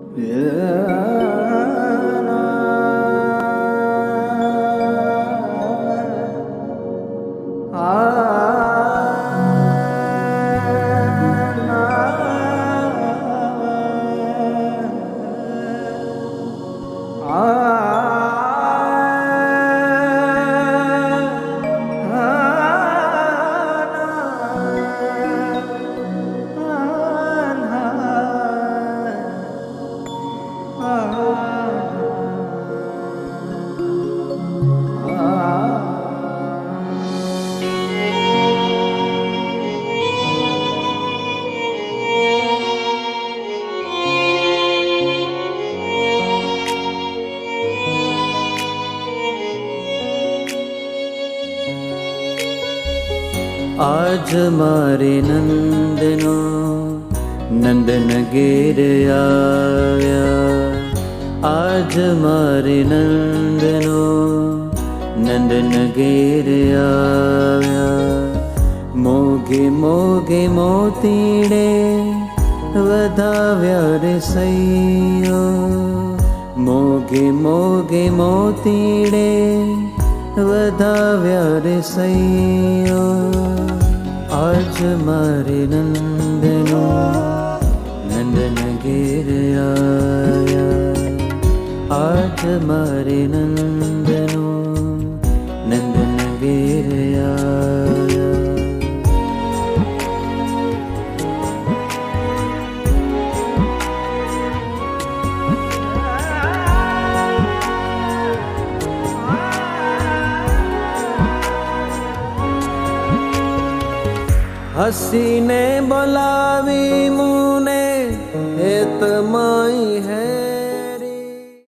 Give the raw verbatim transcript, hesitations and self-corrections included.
आज मारे नंदनो नंदन गिर आया, आज मारे नंदनो नंदन गिर आया। मोगे मोगे मोतीड़े वधाव्या रे सैयो, मोगे मोगे मोतीड़े वधाव्या रे सैयो। आज मारे नंदनो नंदन गिर आया, आज मारे नंदनो नंदन गिर आया। हसी ने बोलावी मुने हेत माई है,